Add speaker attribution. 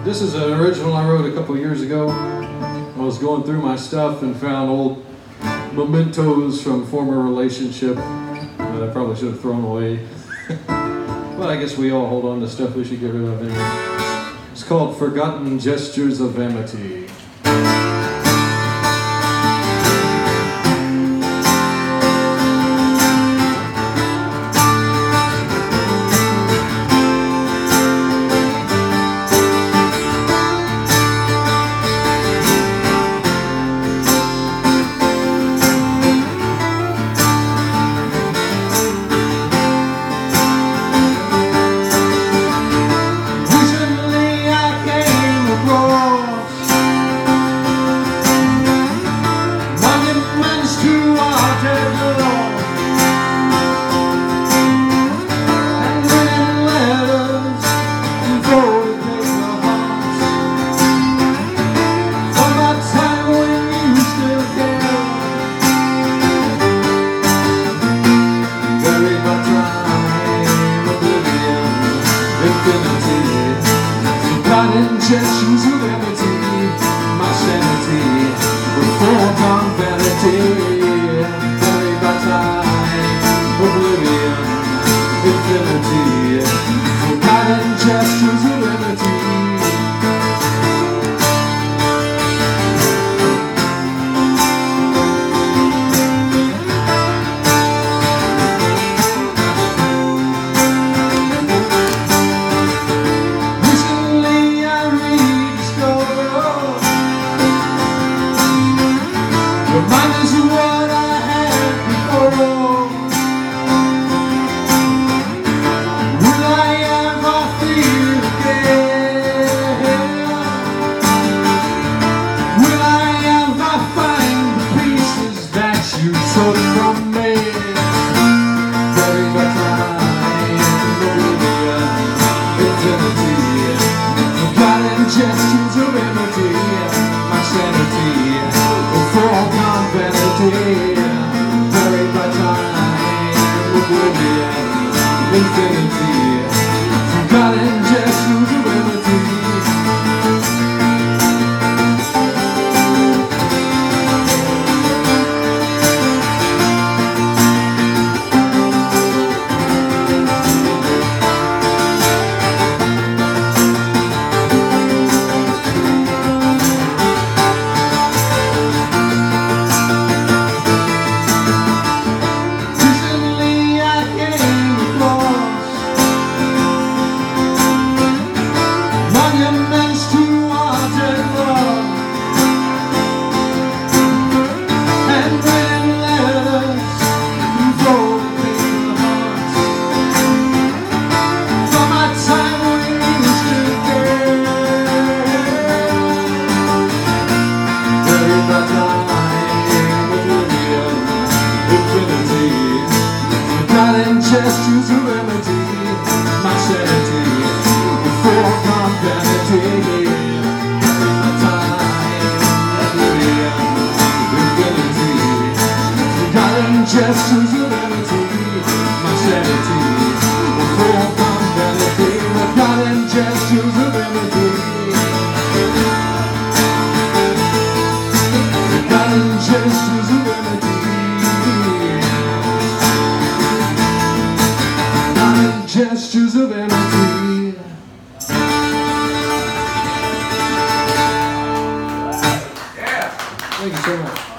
Speaker 1: This is an original I wrote a couple years ago. I was going through my stuff and found old mementos from former relationship that I probably should have thrown away. But I guess we all hold on to stuff we should get rid of anyway. It's called Forgotten Gestures of Amity.
Speaker 2: Gestures of amity, my sanity, forgone vanity, buried by time, oblivion, infinity, forgotten gestures of amity. Reminders of what I had before. Will I ever feel again? Will I ever find the pieces that you took from me? Buried by time, oblivion, infinity, forgotten gestures of amity, my sanity, forgone vanity, buried by time, oblivion, infinity, forgotten gestures of amity. Gestures of amity, my sanity, forgone vanity, my time, oblivion, infinity, forgotten gestures of amity, my sanity, forgone vanity, forgotten gestures of amity, forgotten gestures of amity. Gestures of amity.
Speaker 1: Yeah. Thank you so much.